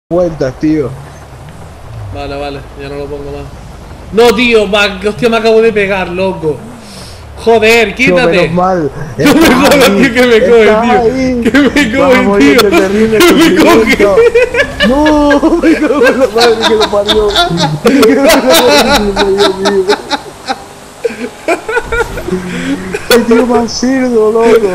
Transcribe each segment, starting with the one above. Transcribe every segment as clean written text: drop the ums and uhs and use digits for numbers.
vueltas, tío. Vale, vale, ya no lo pongo más. No, tío, hostia, me acabo de pegar, loco. Joder, quítate. Menos mal. No me jodas, tío, que me coge, tío. Que me coge, tío. Que me coge. No, me cago en la madre que lo parió. Qué tío más cerdo, loco.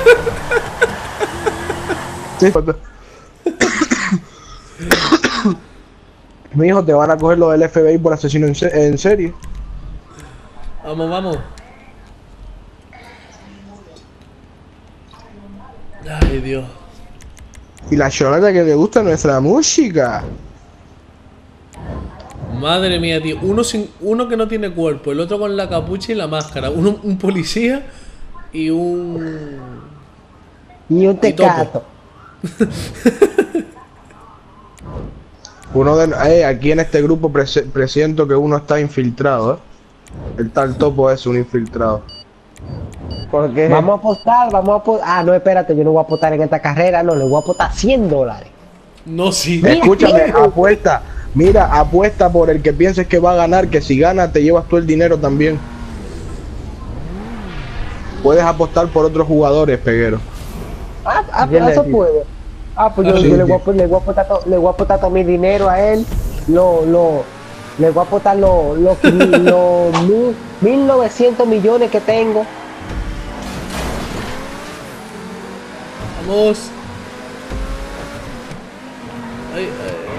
Mi hijo, te van a coger los del FBI por asesino en serie. Vamos, vamos. Ay, Dios. Y la chorrada que le gusta nuestra música. Madre mía, tío. Uno que no tiene cuerpo, el otro con la capucha y la máscara. Un policía y un... Y un tecato. Uno de aquí en este grupo presiento que uno está infiltrado, ¿eh? El tal topo es un infiltrado. Porque vamos a apostar, Ah, no, espérate, yo no voy a apostar en esta carrera, no, le voy a apostar $100. No, sí. Escúchame, apuesta. Mira, apuesta por el que pienses que va a ganar, que si gana te llevas tú el dinero también. Puedes apostar por otros jugadores, Peguero. Pero eso puede. Pues yo le voy a apostar todo mi dinero a él. Le voy a apostar los 1.900 millones que tengo. Vamos. Ay.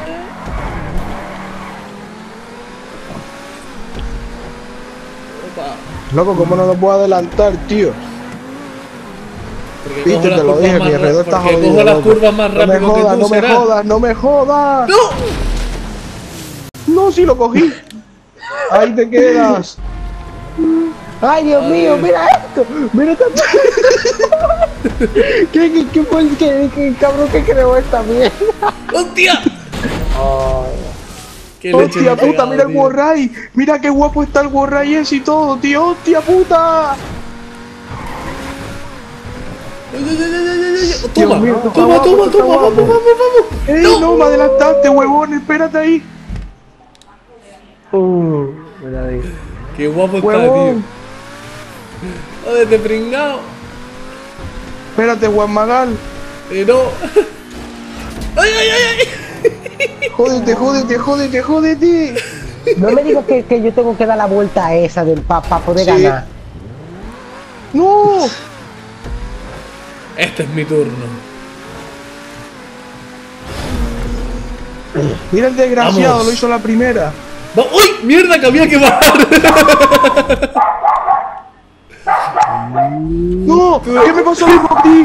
Opa. Loco, ¿cómo no lo puedo adelantar, tío? Porque Viste, te lo dije, mi alrededor está jodido. Cojo las curvas más rápido que tú, no me jodas, no me jodas. ¡No! No, sí lo cogí. Ahí te quedas. Ay, Dios mío, mira esto. Mira esta... ¿Qué fue el cabrón que creó esta mierda? ¡Hostia! Qué leche Hostia me he puta, pegado, mira el tío. Warray. Mira qué guapo está el Warray ese y todo, tío. Hostia puta. Toma, Dios mío, toma, vamos. Ey, no, me adelantaste, huevón, espérate ahí. Mira ahí. Qué guapo está, Huevón. tío. Joder, te pringao. Espérate, Juan Magal. No. ¡Ay! Jódete. No me digas que yo tengo que dar la vuelta a esa para poder Sí. ganar. No. Este es mi turno. Mira el desgraciado, Vamos. lo hizo la primera. ¡Uy! ¡Mierda, que había que bajar! No, ¿qué me pasó a ti?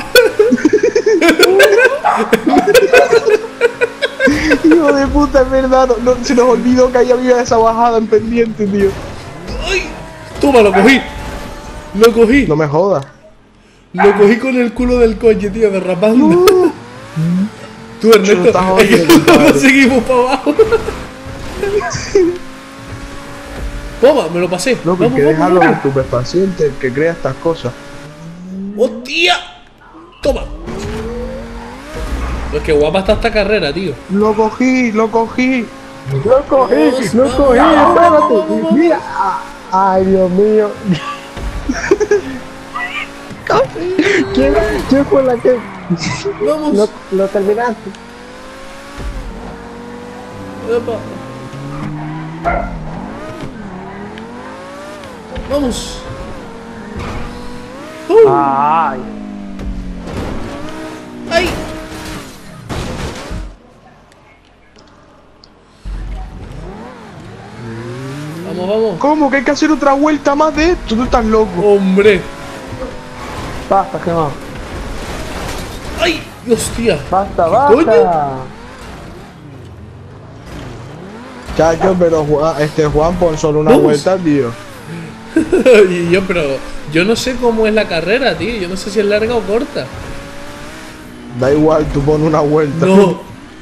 Hijo de puta, es verdad, no, se nos olvidó que ahí había esa bajada en pendiente, tío. ¡Ay! Toma, lo cogí. Lo cogí. No me jodas. Lo cogí con el culo del coche, tío, derrapando. Tú, Se lo Ernesto, estás es que jodiendo, no compadre. seguimos para abajo. Toma, me lo pasé. Loco, hay que dejarlo de estupefaciente el que crea estas cosas. ¡Hostia! Toma. Es que guapa está esta carrera, tío. Lo cogí. Lo cogí, Vamos, espérate. Mira. Ay, Dios mío. ¿Quién fue la que Vamos. lo terminaste? Epa. Vamos. Ay. ¡Ay! Vamos. ¿Cómo? ¿Que hay que hacer otra vuelta más de esto? Tú estás loco. Hombre. Basta, que no. ¡Ay! ¡Hostia! Basta, coño? Chacho, pero Juan, pon solo una Vamos. vuelta, tío. Y yo, pero yo no sé cómo es la carrera, tío. Yo no sé si es larga o corta. Da igual, tú pon una vuelta. No.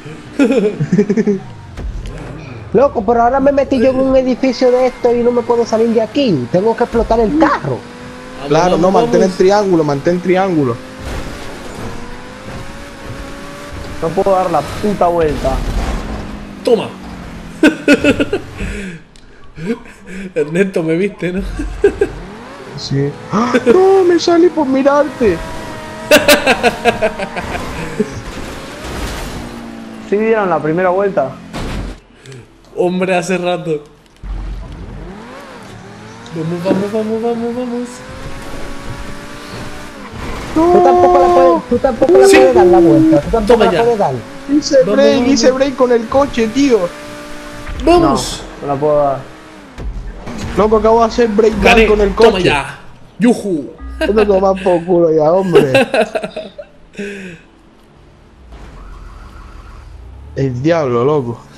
Loco, pero ahora me metí yo en un edificio de esto y no me puedo salir de aquí. Tengo que explotar el carro. Claro, no, mantén vamos. mantén triángulo. No puedo dar la puta vuelta. Toma. Ernesto, me viste, ¿no? Sí. ¡Ah! No, me salí por mirarte. ¿Sí dieron la primera vuelta? Hombre, hace rato. Vamos. No. Tú tampoco la Sí. puedes dar la vuelta. Tú tampoco Toma la ya. puedes dar. Hice break con el coche, tío. ¡Vamos! No la puedo dar. Loco, acabo de hacer break Gané. con el Toma coche. ya. ¡Yujú! No tomas por culo ya, hombre. El diablo, loco.